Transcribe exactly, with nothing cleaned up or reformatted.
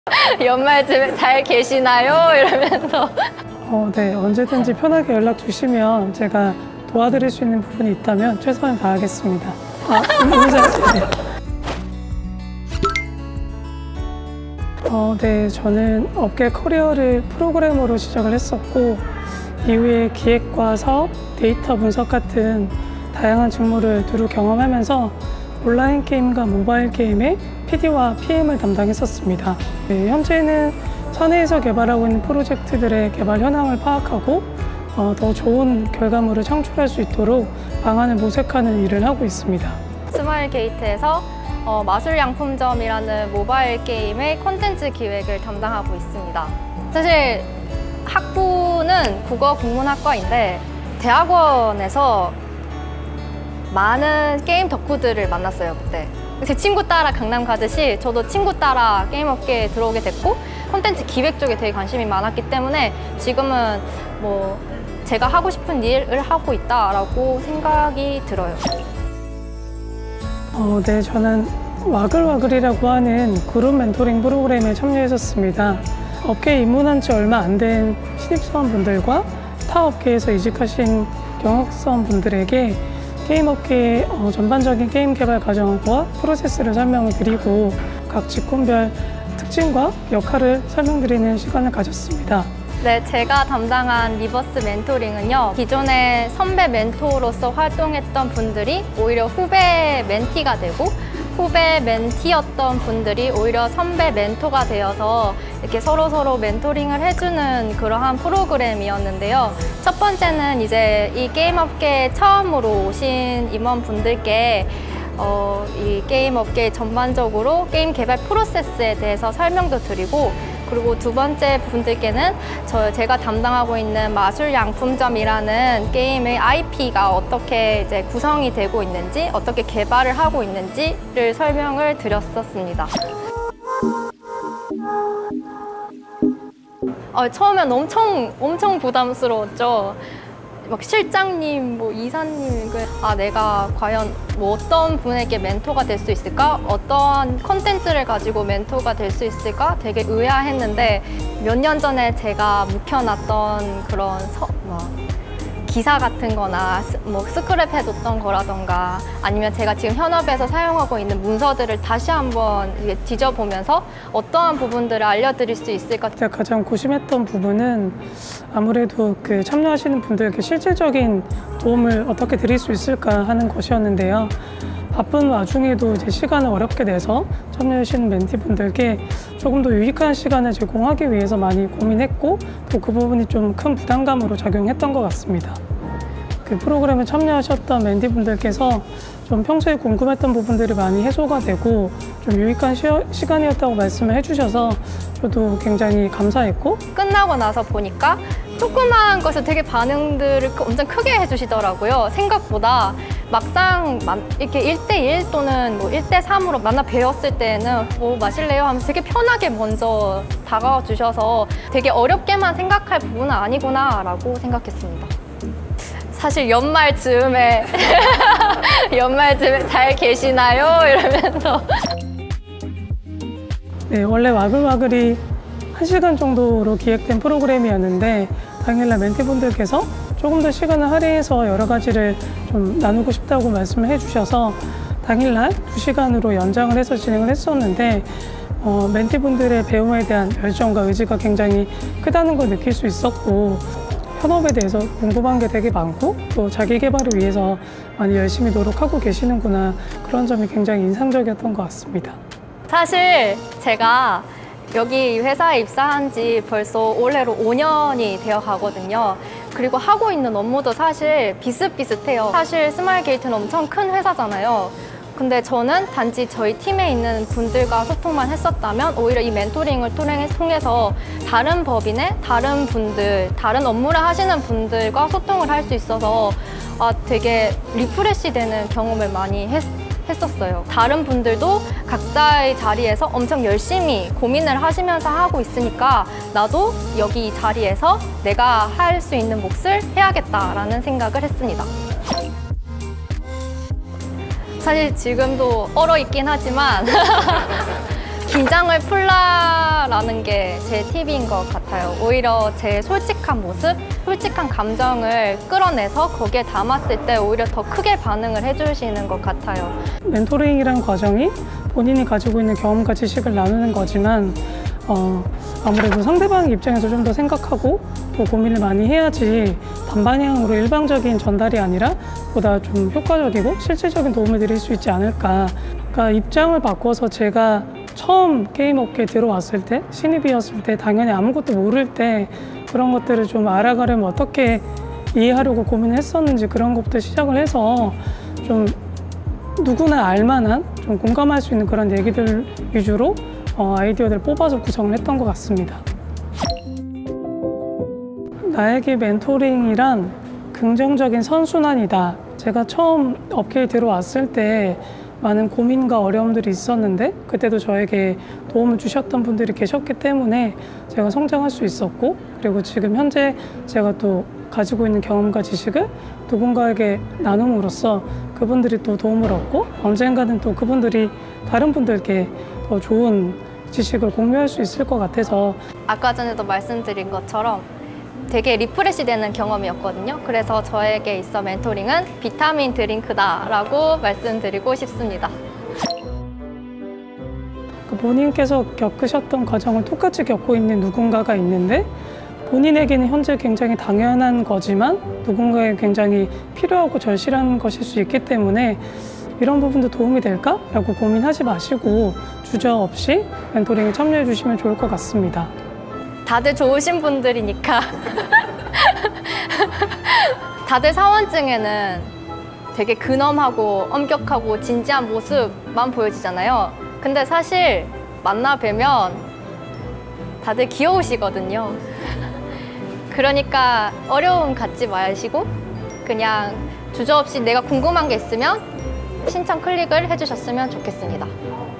연말쯤에 잘 계시나요? 이러면서. 어, 네, 언제든지 편하게 연락 주시면 제가 도와드릴 수 있는 부분이 있다면 최선을 다하겠습니다. 아, 인사하세요. 어, 네, 저는 업계 커리어를 프로그래머로 시작을 했었고 이후에 기획과 사업, 데이터 분석 같은 다양한 직무를 두루 경험하면서 온라인 게임과 모바일 게임의 피디와 피엠을 담당했었습니다. 네, 현재는 사내에서 개발하고 있는 프로젝트들의 개발 현황을 파악하고 어, 더 좋은 결과물을 창출할 수 있도록 방안을 모색하는 일을 하고 있습니다. 스마일게이트에서 어, 마술양품점이라는 모바일 게임의 콘텐츠 기획을 담당하고 있습니다. 사실 학부는 국어 국문학과인데 대학원에서 많은 게임 덕후들을 만났어요, 그때. 제 친구 따라 강남 가듯이 저도 친구 따라 게임 업계에 들어오게 됐고 콘텐츠 기획 쪽에 되게 관심이 많았기 때문에 지금은 뭐 제가 하고 싶은 일을 하고 있다라고 생각이 들어요. 어, 네, 저는 와글와글이라고 하는 그룹 멘토링 프로그램에 참여했었습니다. 업계에 입문한 지 얼마 안 된 신입사원분들과 타 업계에서 이직하신 경력사원분들에게 게임 업계의 어, 전반적인 게임 개발 과정과 프로세스를 설명을 드리고 각 직군별 특징과 역할을 설명드리는 시간을 가졌습니다. 네, 제가 담당한 리버스 멘토링은요, 기존의 선배 멘토로서 활동했던 분들이 오히려 후배 멘티가 되고 후배 멘티였던 분들이 오히려 선배 멘토가 되어서 이렇게 서로서로 멘토링을 해주는 그러한 프로그램이었는데요. 첫 번째는 이제 이 게임 업계에 처음으로 오신 임원분들께 어, 이 게임 업계 전반적으로 게임 개발 프로세스에 대해서 설명도 드리고, 그리고 두 번째 분들께는 저 제가 담당하고 있는 마술양품점이라는 게임의 아이피가 어떻게 이제 구성이 되고 있는지, 어떻게 개발을 하고 있는지를 설명을 드렸었습니다. 어, 처음엔 엄청 엄청 부담스러웠죠. 막 실장님, 뭐 이사님, 아 내가 과연 뭐 어떤 분에게 멘토가 될 수 있을까? 어떤 컨텐츠를 가지고 멘토가 될 수 있을까? 되게 의아했는데 몇 년 전에 제가 묵혀놨던 그런 서, 뭐, 기사 같은 거나 스, 뭐 스크랩 해뒀던 거라던가 아니면 제가 지금 현업에서 사용하고 있는 문서들을 다시 한번 이게 뒤져보면서 어떠한 부분들을 알려드릴 수 있을까? 제가 가장 고심했던 부분은 아무래도 그 참여하시는 분들에게 실질적인 도움을 어떻게 드릴 수 있을까 하는 것이었는데요. 바쁜 와중에도 이제 시간을 어렵게 내서 참여하시는 멘티분들께 조금 더 유익한 시간을 제공하기 위해서 많이 고민했고 또 그 부분이 좀 큰 부담감으로 작용했던 것 같습니다. 그 프로그램에 참여하셨던 멘티분들께서 좀 평소에 궁금했던 부분들이 많이 해소가 되고 좀 유익한 시, 시간이었다고 말씀을 해주셔서 저도 굉장히 감사했고, 끝나고 나서 보니까 조그마한 것을 되게 반응들을 엄청 크게 해주시더라고요. 생각보다 막상 이렇게 일 대 일 또는 뭐 일 대 삼으로 만나 뵈었을 때는 뭐 마실래요? 하면서 되게 편하게 먼저 다가와 주셔서 되게 어렵게만 생각할 부분은 아니구나 라고 생각했습니다. 사실 연말쯤에 연말쯤에 잘 계시나요? 이러면서 네, 원래 와글와글이 한 시간 정도로 기획된 프로그램이었는데 당일날 멘티분들께서 조금 더 시간을 할애해서 여러 가지를 좀 나누고 싶다고 말씀을 해주셔서 당일날 두 시간으로 연장을 해서 진행을 했었는데 어, 멘티분들의 배움에 대한 열정과 의지가 굉장히 크다는 걸 느낄 수 있었고, 현업에 대해서 궁금한 게 되게 많고 또 자기 개발을 위해서 많이 열심히 노력하고 계시는구나, 그런 점이 굉장히 인상적이었던 것 같습니다. 사실 제가 여기 회사에 입사한 지 벌써 올해로 오 년이 되어 가거든요. 그리고 하고 있는 업무도 사실 비슷비슷해요. 사실 스마일게이트는 엄청 큰 회사잖아요. 근데 저는 단지 저희 팀에 있는 분들과 소통만 했었다면 오히려 이 멘토링을 통해서 다른 법인의 다른 분들, 다른 업무를 하시는 분들과 소통을 할 수 있어서 아, 되게 리프레시 되는 경험을 많이 했, 했었어요. 다른 분들도 각자의 자리에서 엄청 열심히 고민을 하시면서 하고 있으니까 나도 여기 이 자리에서 내가 할 수 있는 몫을 해야겠다라는 생각을 했습니다. 사실 지금도 얼어 있긴 하지만 긴장을 풀라라는 게 제 팁인 것 같아요. 오히려 제 솔직한 모습, 솔직한 감정을 끌어내서 거기에 담았을 때 오히려 더 크게 반응을 해주시는 것 같아요. 멘토링이라는 과정이 본인이 가지고 있는 경험과 지식을 나누는 거지만 어, 아무래도 상대방 입장에서 좀 더 생각하고 또 고민을 많이 해야지 반방향으로 일방적인 전달이 아니라 보다 좀 효과적이고 실질적인 도움을 드릴 수 있지 않을까. 그러니까 입장을 바꿔서 제가 처음 게임 업계에 들어왔을 때, 신입이었을 때 당연히 아무것도 모를 때 그런 것들을 좀 알아가려면 어떻게 이해하려고 고민을 했었는지 그런 것부터 시작을 해서 좀 누구나 알만한, 좀 공감할 수 있는 그런 얘기들 위주로 어, 아이디어들을 뽑아서 구성을 했던 것 같습니다. 나에게 멘토링이란 긍정적인 선순환이다. 제가 처음 업계에 들어왔을 때 많은 고민과 어려움들이 있었는데 그때도 저에게 도움을 주셨던 분들이 계셨기 때문에 제가 성장할 수 있었고, 그리고 지금 현재 제가 또 가지고 있는 경험과 지식을 누군가에게 나눔으로써 그분들이 또 도움을 얻고 언젠가는 또 그분들이 다른 분들께 더 좋은 지식을 공유할 수 있을 것 같아서. 아까 전에도 말씀드린 것처럼 되게 리프레시 되는 경험이었거든요. 그래서 저에게 있어 멘토링은 비타민 드링크다라고 말씀드리고 싶습니다. 본인께서 겪으셨던 과정을 똑같이 겪고 있는 누군가가 있는데 본인에게는 현재 굉장히 당연한 거지만 누군가에게 굉장히 필요하고 절실한 것일 수 있기 때문에 이런 부분도 도움이 될까? 라고 고민하지 마시고 주저없이 멘토링에 참여해 주시면 좋을 것 같습니다. 다들 좋으신 분들이니까 다들 사원증에는 되게 근엄하고 엄격하고 진지한 모습만 보여지잖아요. 근데 사실 만나 뵈면 다들 귀여우시거든요. 그러니까 어려움 갖지 마시고 그냥 주저없이 내가 궁금한 게 있으면 신청 클릭을 해주셨으면 좋겠습니다.